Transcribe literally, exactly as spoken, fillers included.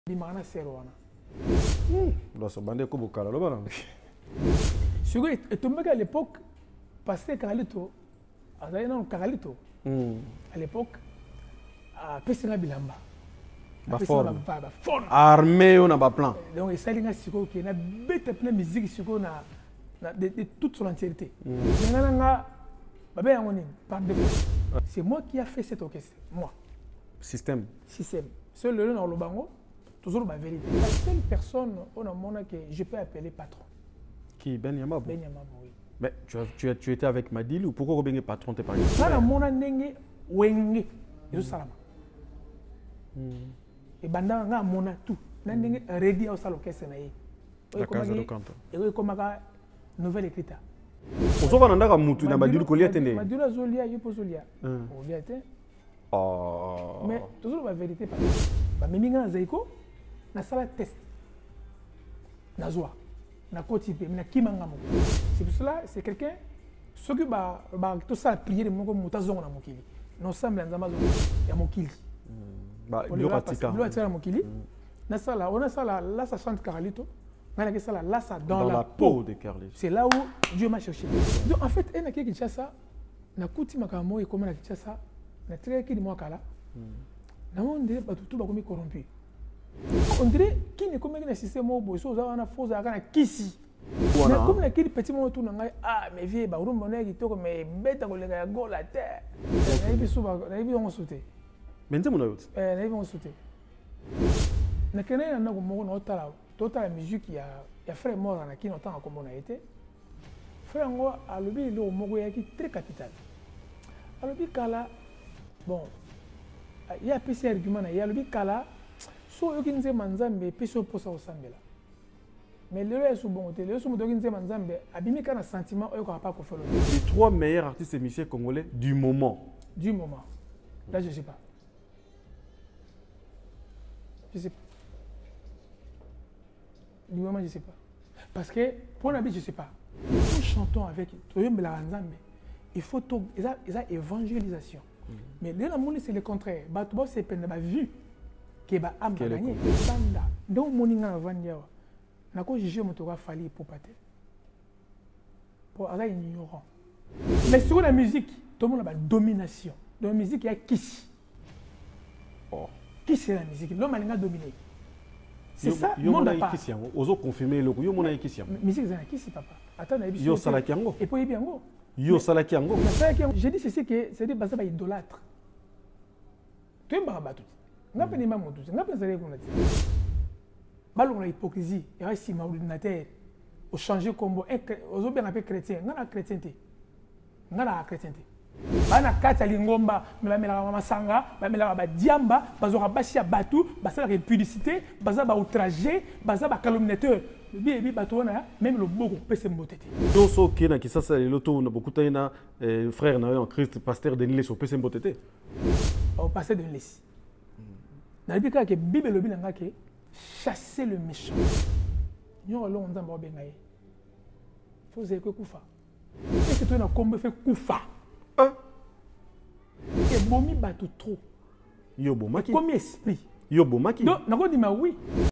Bimana Serwana. Là, ça bandait comme au Kala, là-bas. Sur et tombé à l'époque, passé Caralito, à non Caralito. À l'époque, à Pessina Bilamba. Ba forme. Ba forme. Armée, on a pas plan. Donc, ça linga siko qui na bête plein musique siko na de toute son entièreté. Nanga babé ngoni par défaut. C'est moi qui a fait cet orchestre, moi. Système. Système. Seul le dans le bango. Toujours ma vérité. La seule personne on a mon que je peux appeler patron. Qui Ben Yamabou. Ben Yamabou, oui. Mais tu, as, tu, as, tu étais avec Madil ou pourquoi Robin est patron t'es pas ici? Là, mon nenge wenge. Je salama. Et banda nga mona tout. Nenge ready au salon qu'est-ce na yi. La casa do canto. Et oui comme ka nouvelle écrita. Ozo va ndaka mutu na Madil ko liatende. Madil azolia yupo zolia. On liate. Oh. Mais toujours la vérité pas. Ba meminga zaiko. Na sala test na joie na kotipe na kimanga mo c'est pour cela c'est quelqu'un ce que ba ba tout ça prier mo ko mutazongo na mokili no semble nzamba zo ya mokili ba yo katika lo atika na mokili na sala on a sala là ça chante Carlito na la sala là ça dans, dans la, la peau de Carlito. C'est là où Dieu m'a cherché. Donc en fait en a qui Kinshasa na kuti makamo et comme na Kinshasa na très qui moi kala na monde ba tout ba komi corrompu. On dirait qu'il n'est comme un système où il y a une fausse kisi. Mais comme la qui petit moment tout n'anga ah mais vieux bah on monnaie qui tourne mais bête avec les go la terre. Na ibi suba na ibi on sauter. Mais nzemu na yote. Eh na ibi on sauter. Na kena na ko mo na otala tota la musique ya ya frère mort na qui n'entend comme on a été. Frère ngo a lobi le mogo ya qui très capital. A lobi kala bon il y a petit argument il y a lobi kala so yoki nze manzambe peso posa osambela mais le reste bon côté le so modoki nze manzambe abimi kana sentiment oyo ko pas ko folo les trois meilleurs artistes et musiciens congolais du moment du moment là je sais pas je sais pas du moment je sais pas parce que pour nabi je sais pas nous chantons avec toyombela nzambe il faut tout ça ça évangélisation mais le monde c'est le contraire bato bo c'est peine ba vue ba am gagné banda donc moninga vandia na ko juger moto ka fali pour pater pour ala ignorant mais sur la musique tout le monde a domination dans la musique il y a qui oh qui c'est la musique l'homme a dominé c'est ça yo mona ikisi yango ozo confirmer le yo mona ikisi yango musique za qui c'est papa attends na yo salaki yango et puis bien yango yo salaki yango je dis c'est que c'est des bases ba idolâtre tu es barabatu nga pe nema motu nga pe zale kuna ti balongo la hypocrisie ya si ma ordinateur au changer combo ozo bien appelé chrétien nga na chrétien te nga na chrétien te bana kata lingomba me ba mela mama sanga ba mela ba diamba bazoka basi ya batu basala ke publicité baza ba outrager baza ba calomniateur bi bi bato na même le boko pese mbotete doso ki na kisasa le loto na bokuta na frère na en Christ pasteur Denis so pese mbotete au pasteur Denis na bika ke bible lobi nanga ke chasser le méchant nyo lo nzamba obenga ye faut ze ko kufa est-ce que tu na kombe fait kufa hein et bomi bato trop yo bomaki comme esprit yo bomaki donc na ko dima oui